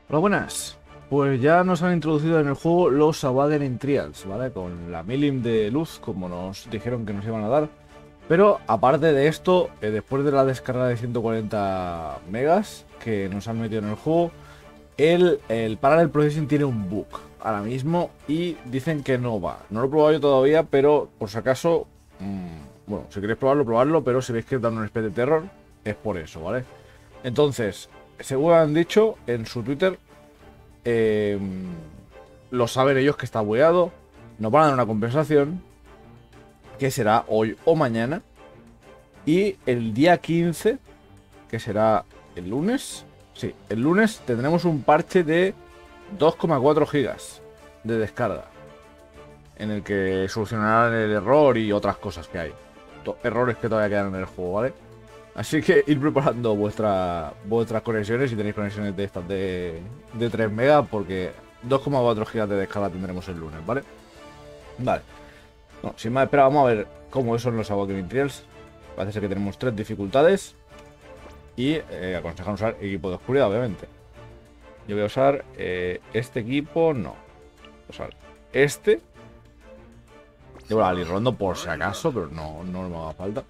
Hola, buenas. Pues ya nos han introducido en el juego los Awakening Trials, ¿vale? Con la Milim de luz, como nos dijeron que nos iban a dar. Pero aparte de esto, después de la descarga de 140 megas que nos han metido en el juego, el Parallel Processing tiene un bug ahora mismo y dicen que no va. No lo he probado yo todavía, pero por si acaso, bueno, si queréis probarlo, probarlo, pero si veis que da un especie de terror, es por eso, ¿vale? Entonces, según han dicho en su Twitter, eh, lo saben ellos que está bugueado, nos van a dar una compensación, que será hoy o mañana, y el día 15, que será el lunes, sí, el lunes tendremos un parche de 2,4 gigas de descarga, en el que solucionarán el error y otras cosas que hay. Errores que todavía quedan en el juego, ¿vale? Así que ir preparando vuestras conexiones, si tenéis conexiones de estas de 3 megas, porque 2,4 gigas de descarga tendremos el lunes, ¿vale? Vale. No, sin más espera, vamos a ver cómo son los Awakening Trials. Parece ser que tenemos 3 dificultades. Y aconsejan usar equipo de oscuridad, obviamente. Yo voy a usar este equipo, no. Voy a usar este. Llevo la Alirondo por si acaso, pero no me haga falta.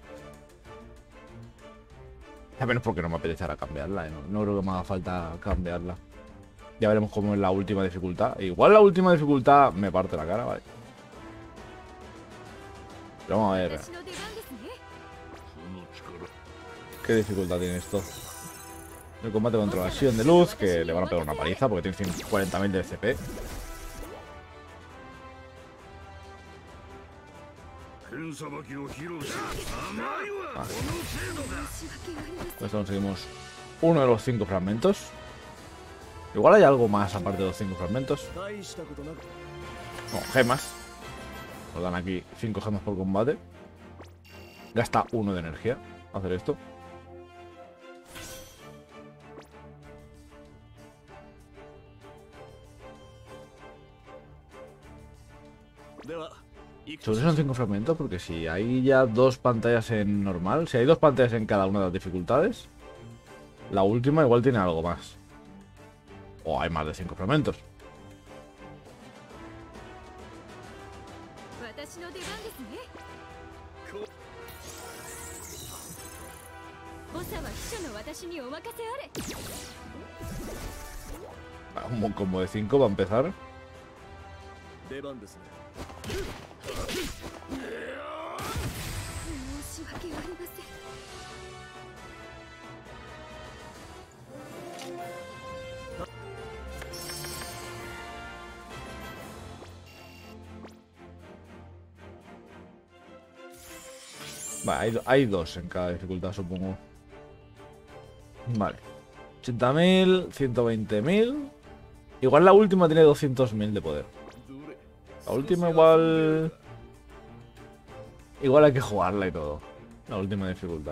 A menos porque no me apetece ahora cambiarla, ¿eh? No creo que me haga falta cambiarla. Ya veremos cómo es la última dificultad. Igual la última dificultad me parte la cara, ¿vale? Pero vamos a ver. ¿Qué dificultad tiene esto? El combate contra la Sion de luz, que le van a pegar una paliza porque tiene 140.000 de CP. Pues conseguimos uno de los 5 fragmentos. Igual hay algo más aparte de los 5 fragmentos. No, gemas. Nos dan aquí 5 gemas por combate. Gasta 1 de energía hacer esto. Solo son 5 fragmentos, porque si hay ya 2 pantallas en normal, si hay 2 pantallas en cada una de las dificultades, la última igual tiene algo más. O hay más de 5 fragmentos. Un buen combo de 5 va a empezar. Vale, hay 2 en cada dificultad, supongo. Vale. 80.000, 120.000. Igual la última tiene 200.000 de poder. La última igual... Igual hay que jugarla y todo. La última dificultad.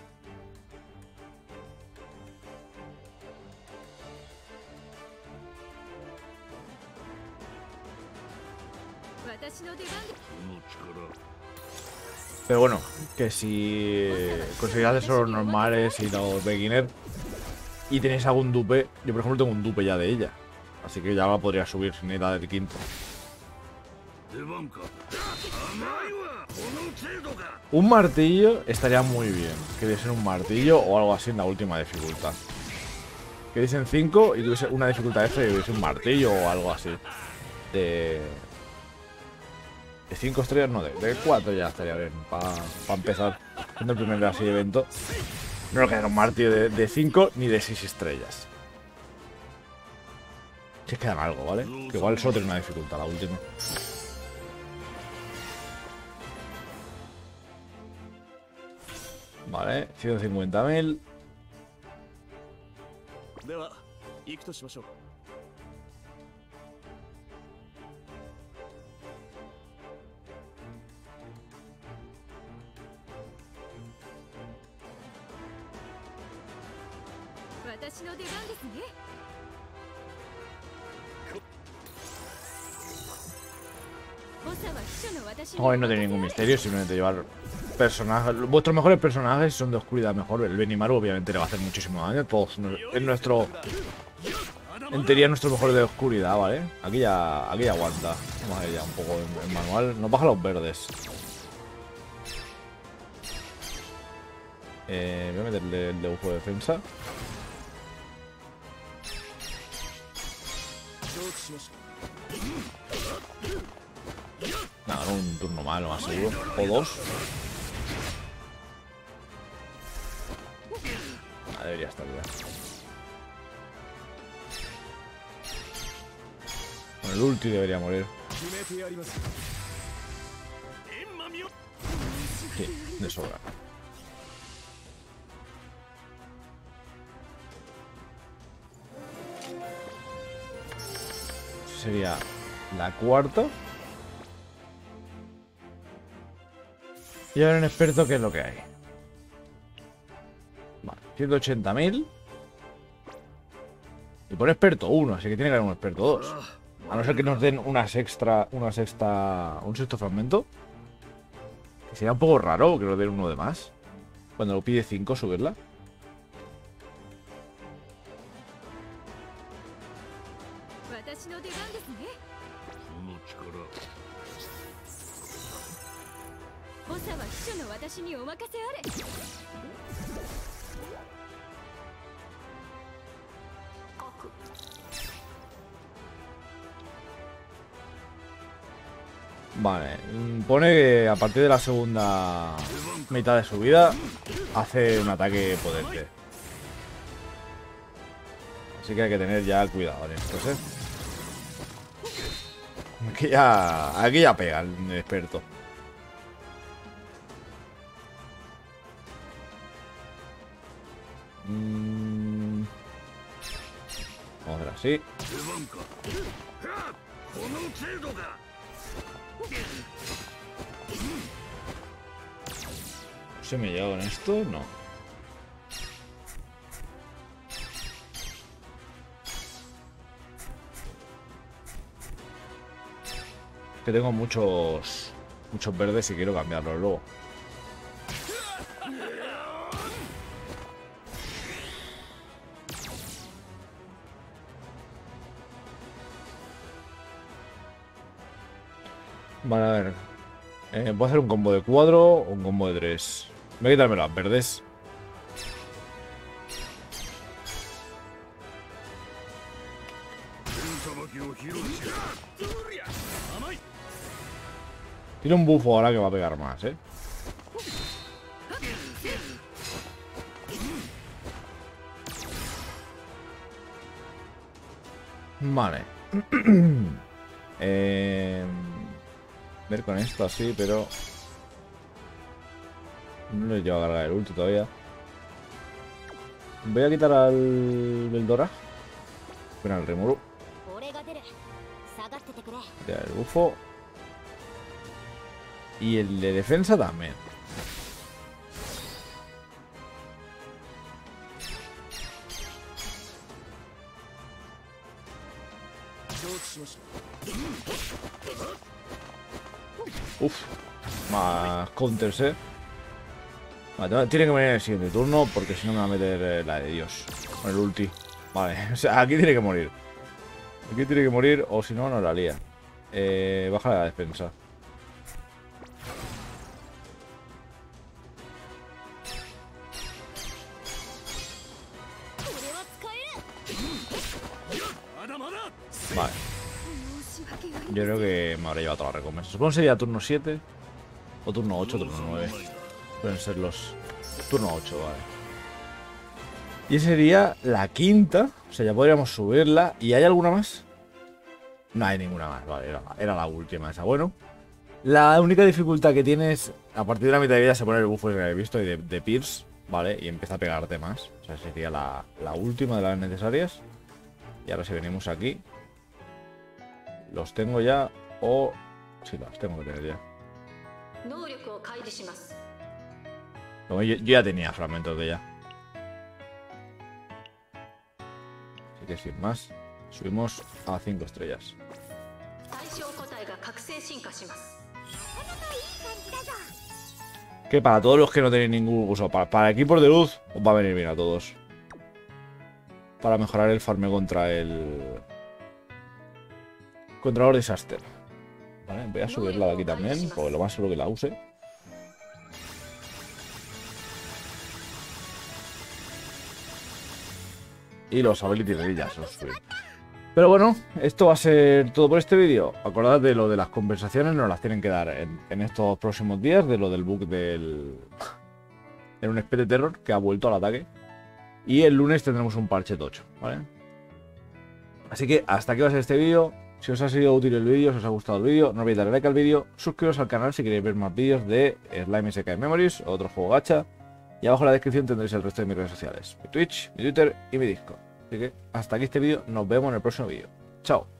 Pero bueno, que si conseguís hacer solo normales y los beginner y tenéis algún dupe, yo por ejemplo tengo un dupe ya de ella, así que ya la podría subir sin ir a del quinto. Un martillo estaría muy bien, que diese un martillo o algo así en la última dificultad. Que diesen 5 y tuviese una dificultad extra y tuviese un martillo o algo así. De 5 estrellas, no, de 4 ya estaría bien. Para empezar, siendo el primer así evento. No queda un martillo de 5 ni de 6 estrellas. Si es que dan algo, ¿vale? Que igual solo tiene una dificultad la última. Vale, 150.000. Hoy no tiene ningún misterio, simplemente llevar personajes. Vuestros mejores personajes son de oscuridad mejor. El Benimaru obviamente le va a hacer muchísimo daño. Todos en nuestro en teoría nuestro mejor de oscuridad, ¿vale? Aquí ya aguanta. Vamos a ver ya un poco en manual. Nos baja los verdes. Voy a meterle el de bufo de defensa. Nada, no un turno malo, más seguro. O dos. Debería estar ya. Con el ulti debería morir. Sí, de sobra. Sería la cuarta. Y ahora en experto, ¿qué es lo que hay? Vale, 180.000. Y por experto 1, así que tiene que haber un experto 2. A no ser que nos den un sexto fragmento. Que sería un poco raro que nos den uno de más. Cuando lo pide 5, subirla. Vale, pone que a partir de la segunda mitad de su vida hace un ataque potente. Así que hay que tener ya cuidado en esto, ¿eh? Aquí ya pega el experto. Vamos a hacer así. ¿Se me llega con esto? No. Que tengo muchos verdes y quiero cambiarlos luego. Vale, a ver. Puedo hacer un combo de 4 o un combo de 3. Voy a quitarme las verdes. Tiene un bufo ahora que va a pegar más, ¿eh? Vale. Ver con esto así, pero no le llevo a cargar el ulti todavía. Voy a quitar al Beldora. Bueno, al Rimuru. Quitar el bufo. Y el de defensa también. Uf, más counters, Vale, tiene que venir en el siguiente turno porque si no me va a meter la de Dios con el ulti. Vale, o sea, aquí tiene que morir. Aquí tiene que morir o si no, no la lía. Baja la defensa. Vale. Yo creo que me habré llevado toda la recompensa. Supongo que sería turno 7 o turno 8, turno 9. Pueden ser los... Turno 8, vale. Y esa sería la quinta. O sea, ya podríamos subirla. ¿Y hay alguna más? No hay ninguna más, vale. Era la última esa. Bueno. La única dificultad que tienes a partir de la mitad de vida se pone el buffo que he visto y de Pierce, ¿vale? Y empieza a pegarte más. O sea, sería la última de las necesarias. Y ahora si venimos aquí... ¿Los tengo ya o...? Sí, los tengo que tener ya. Como yo ya tenía fragmentos de ya. Así que sin más, subimos a 5 estrellas. Que para todos los que no tenéis ningún uso, para equipos de luz, os va a venir bien a todos. para mejorar el farmeo contra los Disaster. Vale, voy a subirla de aquí también, porque lo más seguro que la use. Y los ability redillas los subir. Pero bueno, esto va a ser todo por este vídeo. Acordad de lo de las compensaciones, nos las tienen que dar en estos próximos días, de lo del bug del... en un especie de terror que ha vuelto al ataque. Y el lunes tendremos un parche tocho, ¿vale? Así que hasta aquí va a ser este vídeo. Si os ha sido útil el vídeo, si os ha gustado el vídeo, no olvidéis darle like al vídeo, suscribiros al canal si queréis ver más vídeos de Slime SK Memories o otro juego gacha. Y abajo en la descripción tendréis el resto de mis redes sociales, mi Twitch, mi Twitter y mi Discord. Así que hasta aquí este vídeo, nos vemos en el próximo vídeo. Chao.